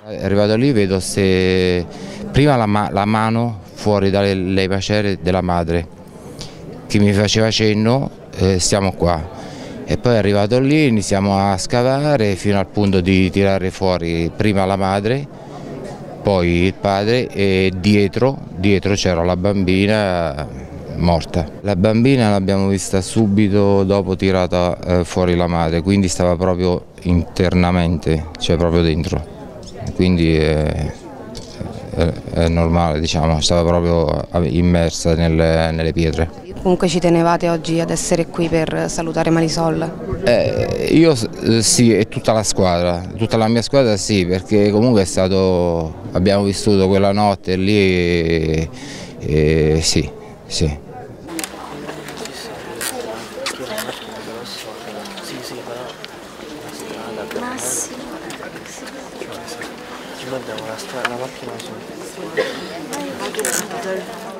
Arrivato lì vedo prima la mano fuori dalle macere della madre che mi faceva cenno, stiamo qua. E poi arrivato lì iniziamo a scavare fino al punto di tirare fuori prima la madre, poi il padre e dietro c'era la bambina morta. La bambina l'abbiamo vista subito dopo tirata fuori la madre, quindi stava proprio internamente, cioè proprio dentro. Quindi è normale, diciamo, stava proprio immersa nelle pietre. Comunque ci tenevate oggi ad essere qui per salutare Marisol? Io sì, e tutta la squadra, tutta la mia squadra sì, perché comunque abbiamo vissuto quella notte lì e sì, sì. Ci mandiamo la macchina su.